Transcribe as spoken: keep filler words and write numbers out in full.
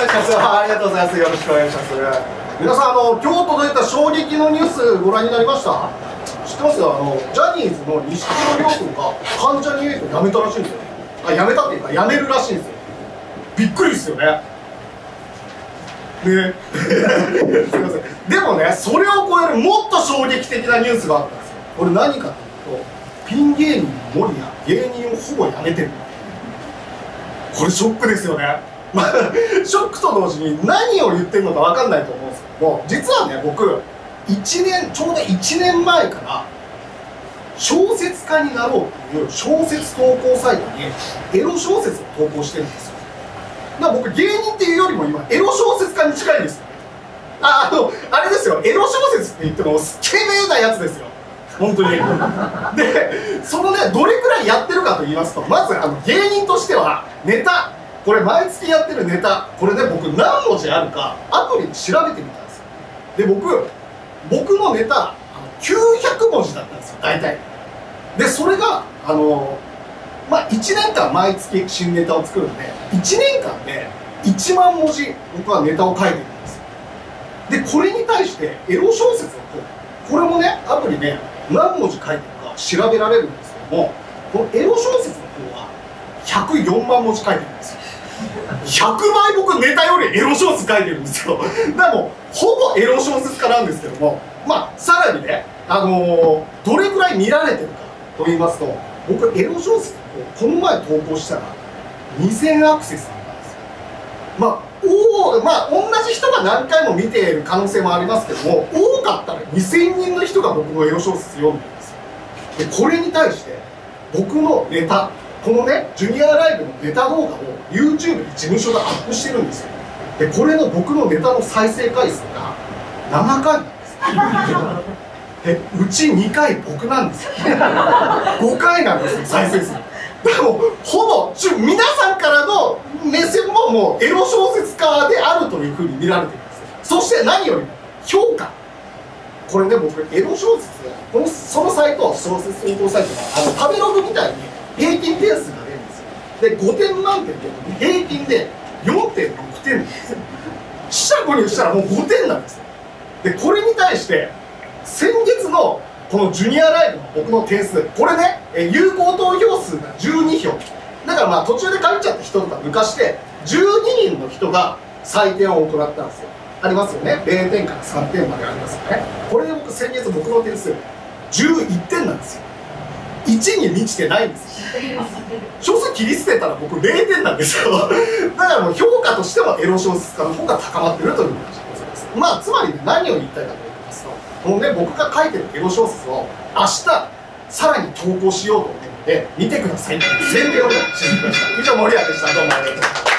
ます。ありがとうございます。よろしくお願いします。皆さん、あの今日届いた衝撃のニュースご覧になりました？知ってますよ。あのジャニーズの錦野亮君が関ジャニエイト辞めたらしいんですよ。あ、辞めたっていうか辞めるらしいんですよ。びっくりですよね。ねすみません。でもね、それを超えるもっと衝撃的なニュースがあったんですよ。これ何かというと、ピン芸人の守谷、芸人をほぼ辞めてる。これショックですよね。まあ、ショックと同時に何を言ってるのか分かんないと思うんですけども、実はね、僕いちねんちょうどいちねんまえから小説家になろうっていう小説投稿サイトにエロ小説を投稿してるんですよ。だから僕芸人っていうよりも今エロ小説家に近いんですよ。あ、あのあれですよ、エロ小説って言ってもスケベなやつですよ、本当に。でそのね、どれくらいやってるかと言いますと、まずあの芸人としてはネタ、これ毎月やってるネタ、これね、僕何文字あるかアプリで調べてみたんですよ。で僕僕のネタきゅうひゃくもじだったんですよ、大体。でそれがあのまあいちねんかん毎月新ネタを作るんで、いちねんかんでいちまんもじ僕はネタを書いてるんですよ。でこれに対してエロ小説をこうこれもね、アプリで何文字書いてるか調べられるんですけども、このエロ小説の方はひゃくよんまんもじ書いてるんですよ。ひゃくばい僕ネタよりエロ小説書いてるんですよ。でもほぼエロ小説家なんですけども、まあさらにね、あのー、どれくらい見られてるかと言いますと、僕エロ小説をこの前投稿したらにせんアクセスだったんですよ。まあおお、まあ同じ人が何回も見ている可能性もありますけども、多かったらにせんにんの人が僕のエロ小説読んでるんですよ。でこれに対して僕のネタ、このねジュニアライブのネタ動画を YouTube で事務所がアップしてるんですよ。でこれの僕のネタの再生回数がななかいなんですよ。でうちにかい僕なんですよ。ごかいなんですよ、再生数。でもほぼち皆さんからの目線ももうエロ小説家であるというふうに見られてるんですよ。そして何よりも評価、これね、僕エロ小説、このそのサイト、小説投稿サイトがあの食べログみたいに平均点数が出るんですよ。でごてん満点で平均で よんてんろくてんなんですよ。四捨五入したらもうごてんなんですよ。でこれに対して先月のこのジュニアライブの僕の点数、これね、有効投票数がじゅうにひょうだから、まあ途中で帰っちゃった人とか抜かしてじゅうににんの人が採点を行ったんですよ。ありますよね、れいてんからさんてんまでありますよね。これで僕先月僕の点数じゅういってんなんですよ。いちに満ちてないんですよ。小数切り捨てたら僕れいてんなんですよ。だからもう評価としてはエロ小説家の方が高まってるという話でございます。まあつまり、ね、何を言いたいかと言いますと、このね、僕が書いてるエロ小説を明日さらに投稿しようと思うので見てくださいという宣伝をしてきました。以上、森谷でした。どうもありがとうございました。